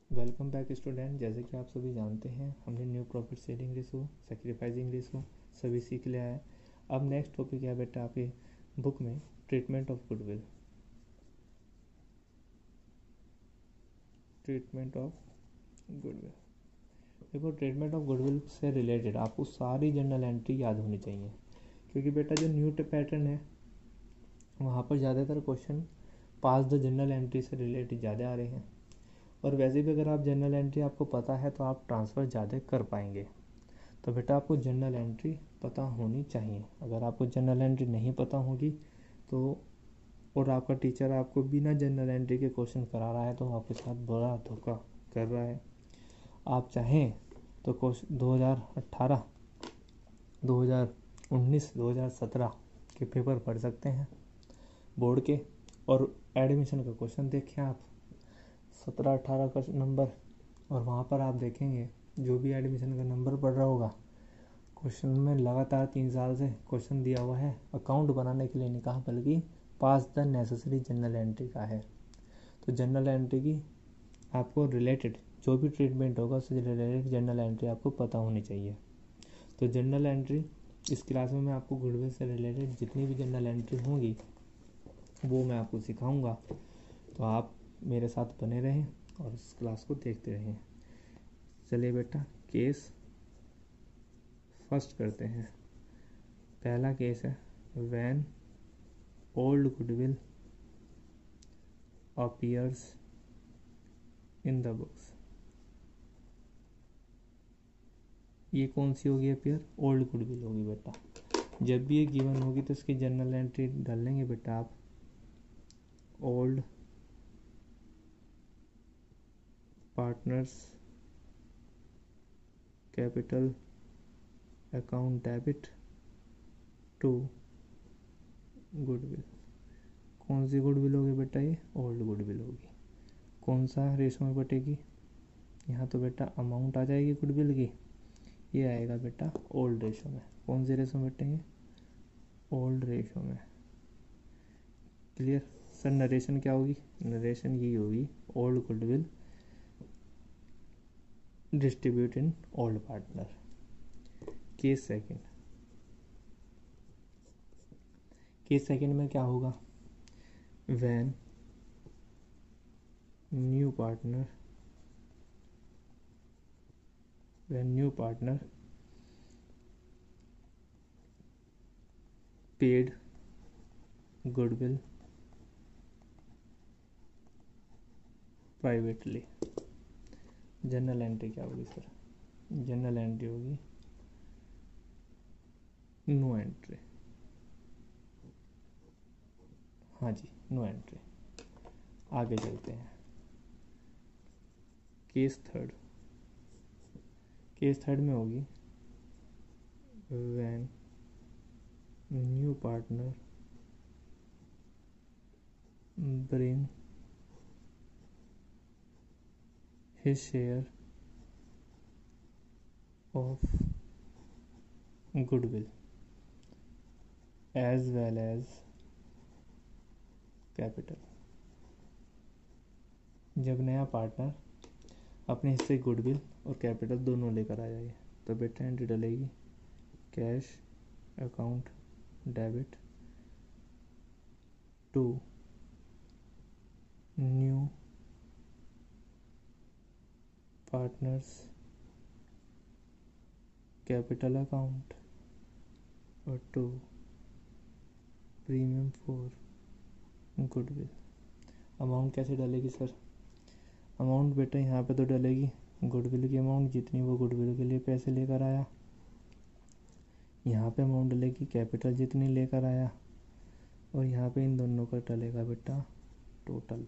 Welcome back student. जैसे कि आप सभी जानते हैं, हमने new profit sharing ratio, sacrificing ratio सभी सीख लिया है। अब नेक्स्ट टॉपिक है बेटा आपके बुक में treatment of goodwill. Treatment of goodwill, देखो ट्रीटमेंट ऑफ गुडविल से रिलेटेड आपको सारी जर्नल एंट्री याद होनी चाहिए, क्योंकि बेटा जो न्यू पैटर्न है वहाँ पर ज़्यादातर question pass the journal entry से रिलेटेड ज़्यादा आ रहे हैं। और वैसे भी अगर आप जर्नल एंट्री आपको पता है तो आप ट्रांसफ़र ज़्यादा कर पाएंगे। तो बेटा आपको जर्नल एंट्री पता होनी चाहिए। अगर आपको जर्नल एंट्री नहीं पता होगी तो और आपका टीचर आपको बिना जर्नल एंट्री के क्वेश्चन करा रहा है तो आपके साथ बड़ा धोखा कर रहा है। आप चाहें तो 2018, 2019, 2017 के पेपर पढ़ सकते हैं बोर्ड के, और एडमिशन का क्वेश्चन देखें आप 17-18 का नंबर, और वहाँ पर आप देखेंगे जो भी एडमिशन का नंबर पड़ रहा होगा क्वेश्चन में लगातार 3 साल से क्वेश्चन दिया हुआ है। अकाउंट बनाने के लिए नहीं कहा, बल्कि pass the necessary journal entry का है। तो जर्नल एंट्री की आपको रिलेटेड जो भी ट्रीटमेंट होगा उससे रिलेटेड जर्नल एंट्री आपको पता होनी चाहिए। तो जर्नल एंट्री इस क्लास में मैं आपको गुडविल से रिलेटेड जितनी भी जर्नल एंट्री होंगी वो मैं आपको सिखाऊंगा। तो आप मेरे साथ बने रहें और इस क्लास को देखते रहें। चलिए बेटा केस फर्स्ट करते हैं। पहला केस है when old goodwill appears in the books. ये कौन सी होगी अपीयर? ओल्ड गुडविल होगी बेटा। जब भी ये गिवन होगी तो इसकी जर्नल एंट्री डाल लेंगे बेटा आप, old partners capital account debit to goodwill. कौन सी गुडविल होगी बेटा? ये ओल्ड गुडविल होगी। कौन सा रेशो में बटेगी? यहाँ तो बेटा अमाउंट आ जाएगी गुडविल की, ये आएगा बेटा ओल्ड रेशो में। कौन से रेशो में बटेंगे? ओल्ड रेशो में। Clear sir? नरेशन क्या होगी? नरेशन यही होगी, old goodwill distribute in old partner. Case second, case second में क्या होगा? When new partner paid goodwill privately. Journal entry क्या होगी सर? जर्नल एंट्री होगी नो एंट्री। हाँ जी, नो एंट्री। आगे चलते हैं। केस थर्ड, केस थर्ड में होगी when new partner bring his share of goodwill as well as capital। जब नया पार्टनर अपने हिस्से गुडविल और कैपिटल दोनों लेकर आ जाए तो बेटा एंट्री डलेगी cash account debit to new partners capital account और to premium for goodwill. Amount कैसे डलेगी सर? अमाउंट बेटा यहाँ पे तो डलेगी गुडविल की अमाउंट जितनी वो गुडविल के लिए पैसे लेकर आया, यहाँ पे अमाउंट डलेगी कैपिटल जितनी लेकर आया, और यहाँ पे इन दोनों का डलेगा बेटा टोटल।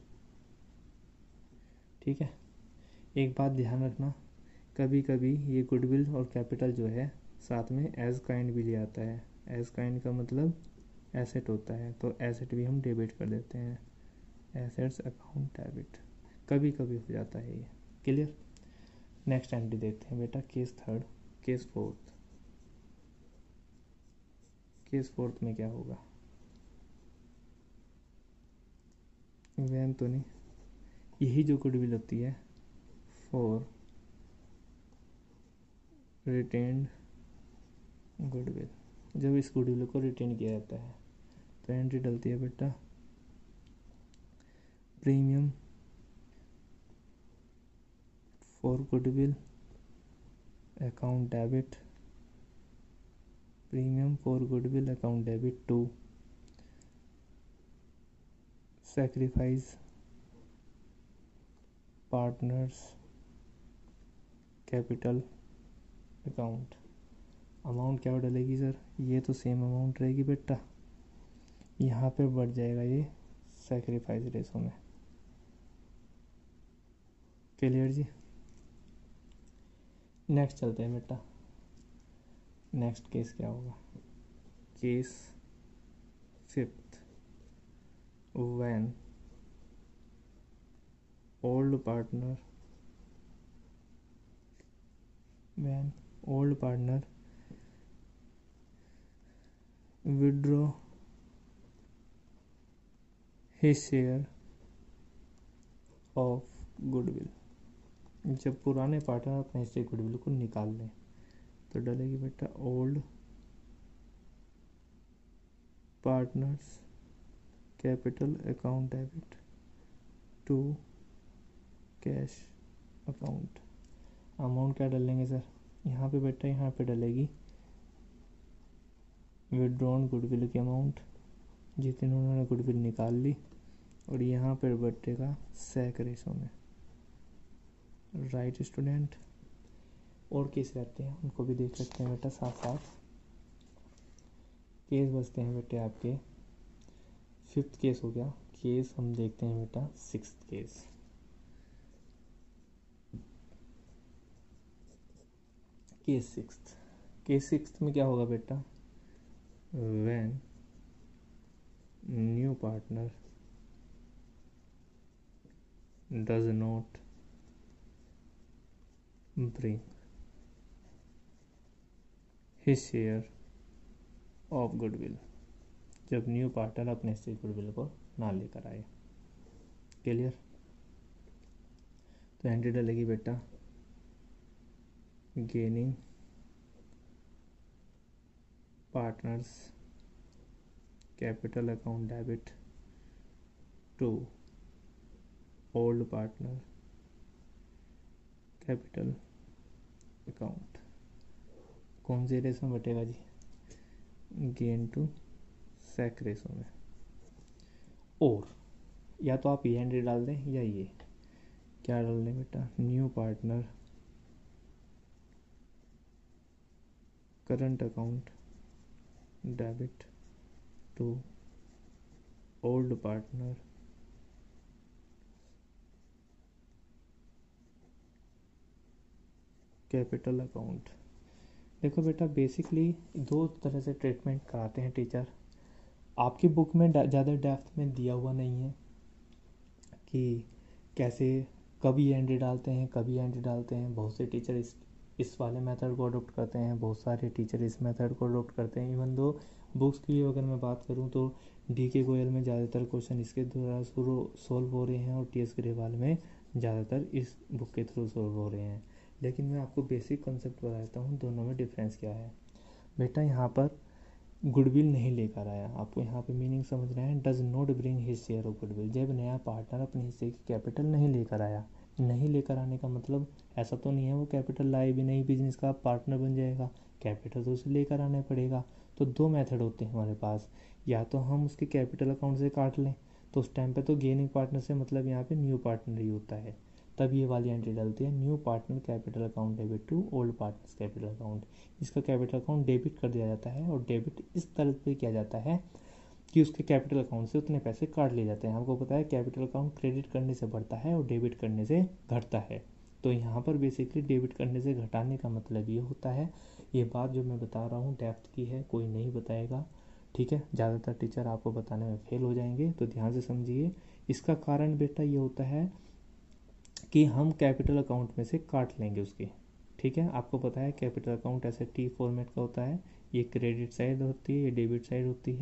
ठीक है, एक बात ध्यान रखना, कभी कभी ये गुडविल और कैपिटल जो है साथ में एज काइंड भी ले आता है। एज काइंड का मतलब एसेट होता है, तो एसेट भी हम डेबिट कर देते हैं, एसेट्स अकाउंट डेबिट, कभी कभी हो जाता है ये। क्लियर? नेक्स्ट एंट्री देखते हैं बेटा case third. Case fourth, case fourth में क्या होगा? वैन तो नहीं, यही जो गुडविल होती है फॉर रिटेन्ड गुडविल, जब इस गुडविल को रिटेन किया जाता है तो एंट्री डलती है बेटा premium for goodwill account debit, premium for goodwill account debit to sacrifice partners capital account. Amount क्या डलेगी सर, ये तो सेम अमाउंट रहेगी बेटा, यहाँ पे बढ़ जाएगा ये सैक्रिफाइस रेशो में। क्लियर जी। नेक्स्ट चलते हैं बेटा, नेक्स्ट केस क्या होगा, case 5th, when old partner withdraw his share of goodwill, जब पुराने पार्टनर अपने हिस्से गुडविल को निकाल लें तो डलेगी बेटा old partners capital account debit to cash account. Amount क्या डालेंगे सर, यहाँ पे बेटा यहाँ पे डलेगी विड्रॉन गुडविल की अमाउंट जितने उन्होंने गुडविल निकाल ली, और यहाँ पर बटेगा सैक रेशो में। Right student. और केस रहते हैं उनको भी देख सकते हैं बेटा, साथ साथ केस बचते हैं बेटे आपके। 5th केस हो गया, केस हम देखते हैं बेटा 6th केस। केस 6th में क्या होगा बेटा, when new partner does not bring his share of goodwill, जब न्यू पार्टनर अपने से गुडविल को ना लेकर आए। क्लियर। तो एंट्री डलेगी बेटा gaining partners capital account debit to old partner capital account. कौन से रेशो में बटेगा जी, गेन टू सैक रेशो में। और या तो आप ये एंट्री डाल दें या ये क्या डाल दें बेटा, new partner current account debit to old partner capital account. देखो बेटा बेसिकली 2 तरह से ट्रीटमेंट कराते हैं टीचर। आपकी बुक में ज़्यादा डेप्थ में दिया हुआ नहीं है कि कैसे कभी एंट्री डालते हैं कभी एंट्री डालते हैं। बहुत से टीचर इस वाले मेथड को अडोप्ट करते हैं, बहुत सारे टीचर इस मेथड को अडोप्ट करते हैं। इवन दो बुक्स की अगर मैं बात करूं तो DK गोयल में ज़्यादातर क्वेश्चन इसके द्वारा सोल्व हो रहे हैं और TS ग्रेवाल में ज़्यादातर इस बुक के थ्रू सोल्व हो रहे हैं। लेकिन मैं आपको बेसिक कॉन्सेप्ट बताता हूँ दोनों में डिफरेंस क्या है। बेटा यहाँ पर गुडविल नहीं लेकर आया, आपको यहाँ पे मीनिंग समझना है, does not bring his share of goodwill. जब नया पार्टनर अपने हिस्से की कैपिटल नहीं लेकर आया, नहीं लेकर आने का मतलब ऐसा तो नहीं है वो कैपिटल लाए भी नहीं बिजनेस का पार्टनर बन जाएगा, कैपिटल तो उसे लेकर आना पड़ेगा। तो 2 मेथड होते हैं हमारे पास, या तो हम उसके कैपिटल अकाउंट से काट लें, तो उस टाइम पे तो गेनिंग पार्टनर से मतलब यहाँ पे न्यू पार्टनर ही होता है, तब ये वाली एंट्री डलती है new partner capital account debit to old partner capital account. इसका कैपिटल अकाउंट डेबिट कर दिया जाता है, और डेबिट इस तरह से किया जाता है कि उसके कैपिटल अकाउंट से उतने पैसे काट लिए जाते हैं। आपको पता है कैपिटल अकाउंट क्रेडिट करने से बढ़ता है और डेबिट करने से घटता है। तो यहाँ पर बेसिकली डेबिट करने से घटाने का मतलब ये होता है। ये बात जो मैं बता रहा हूँ डेप्थ की है, कोई नहीं बताएगा, ठीक है। ज़्यादातर टीचर आपको बताने में फेल हो जाएंगे, तो ध्यान से समझिए। इसका कारण बेटा ये होता है कि हम कैपिटल अकाउंट में से काट लेंगे उसके, ठीक है। आपको पता है कैपिटल अकाउंट ऐसे T फॉर्मेट का होता है, ये क्रेडिट साइड होती है, ये डेबिट साइड होती है।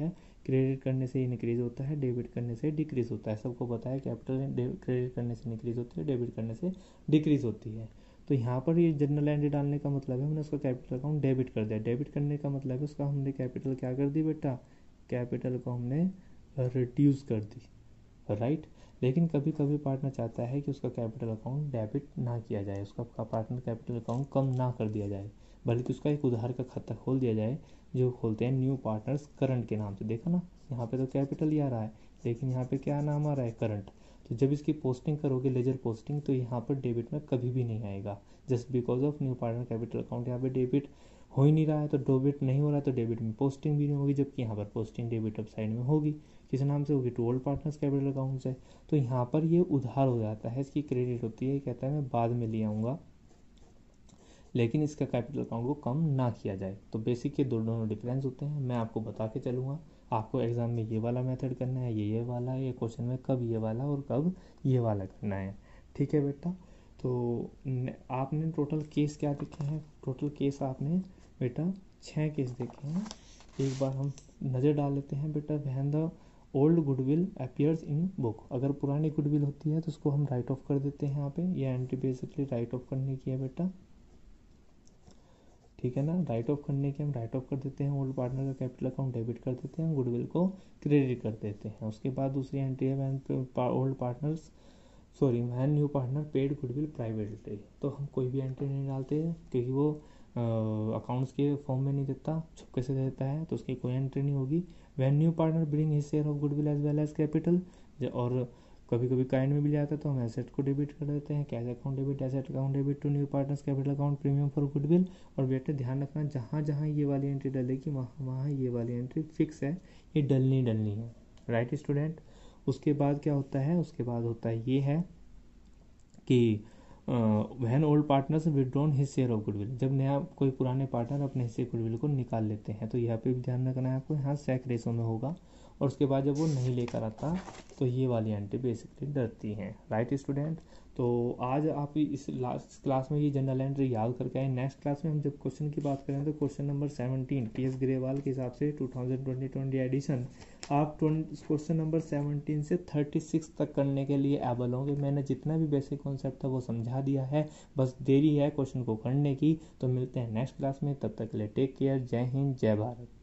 क्रेडिट करने से इंक्रीज होता है, डेबिट करने से डिक्रीज होता है। सबको पता है कैपिटल क्रेडिट करने से इंक्रीज होती है, डेबिट करने से डिक्रीज होती है। तो यहाँ पर ये जनरल एंट्री डालने का मतलब है हमने उसका कैपिटल अकाउंट डेबिट कर दिया। डेबिट करने का मतलब है उसका हमने कैपिटल क्या कर दी बेटा, कैपिटल को हमने रिड्यूस कर दी, राइट। लेकिन कभी कभी पार्टनर चाहता है कि उसका कैपिटल अकाउंट डेबिट ना किया जाए, उसका पार्टनर कैपिटल अकाउंट कम ना कर दिया जाए, बल्कि उसका एक उधार का खाता खोल दिया जाए, जो खोलते हैं न्यू पार्टनर्स करंट के नाम से। देखा ना, यहाँ पे तो कैपिटल ही आ रहा है, लेकिन यहाँ पे क्या नाम आ रहा है, करंट। तो जब इसकी पोस्टिंग करोगे लेजर पोस्टिंग, तो यहाँ पर डेबिट में कभी भी नहीं आएगा, just because of new partner capital account. यहाँ पे डेबिट हो ही नहीं रहा है, तो डेबिट नहीं हो रहा है, तो डेबिट में पोस्टिंग भी नहीं होगी, जबकि यहाँ पर पोस्टिंग डेबिट अब साइड में होगी। किस नाम से होगी, to old partners capital account से। तो यहाँ पर ये उधार हो जाता है, इसकी क्रेडिट होती है, कहता है मैं बाद में ले आऊँगा, लेकिन इसका कैपिटल अकाउंट को कम ना किया जाए। तो बेसिक के दोनों डिफरेंस होते हैं, मैं आपको बता के चलूँगा। आपको एग्जाम में ये वाला मेथड करना है, ये वाला, ये क्वेश्चन में कब ये वाला और कब ये वाला करना है, ठीक है बेटा। तो आपने टोटल केस क्या देखे हैं, टोटल केस आपने बेटा 6 केस देखे हैं। एक बार हम नज़र डाल लेते हैं बेटा। When the old goodwill appears in book, अगर पुरानी गुडविल होती है तो उसको हम राइट ऑफ कर देते हैं। यहाँ पे ये एंट्री बेसिकली राइट ऑफ करने की है बेटा, ठीक है ना। राइट ऑफ करने के हम राइट ऑफ कर देते हैं, ओल्ड पार्टनर का कैपिटल अकाउंट डेबिट कर देते हैं, गुडविल को क्रेडिट कर देते हैं। उसके बाद दूसरी एंट्री है when old partners when new partner paid goodwill privately. तो हम कोई भी एंट्री नहीं डालते क्योंकि वो अकाउंट्स के फॉर्म में नहीं देता, छुपके से देता है, तो उसकी कोई एंट्री नहीं होगी। When new partner bring his share of goodwill as well as capital, और कभी कभी काइंड में भी जाता है तो हम एसेट को डेबिट कर देते हैं, cash account debit, asset account debit to new partners capital account premium for goodwill. और बेटे ध्यान रखना, जहाँ जहाँ ये वाली एंट्री डलेगी वहाँ वहाँ ये वाली एंट्री फिक्स है, ये डलनी है, राइट स्टूडेंट। उसके बाद क्या होता है, उसके बाद होता है ये है कि when old partners withdrawn his share of goodwill, जब नया कोई पुराने पार्टनर अपने हिस्से गुडविल को निकाल लेते हैं, तो यहाँ पे भी ध्यान रखना है आपको, यहाँ सेक रेशो में होगा। और उसके बाद जब वो नहीं लेकर आता तो ये वाली एंट्री बेसिकली डरती हैं, राइट स्टूडेंट। तो आज आप इस लास्ट क्लास में ये जनरल एंट्री याद करके आए। नेक्स्ट क्लास में हम जब क्वेश्चन की बात करें तो क्वेश्चन नंबर 17 PS ग्रेवाल के हिसाब से 2020 एडिशन, आप क्वेश्चन नंबर 17 से 36 तक करने के लिए एबल होंगे। मैंने जितना भी बेसिक कॉन्सेप्ट था वो समझा दिया है, बस देरी है क्वेश्चन को करने की। तो मिलते हैं नेक्स्ट क्लास में, तब तक के लिए टेक केयर, जय हिंद, जय भारत।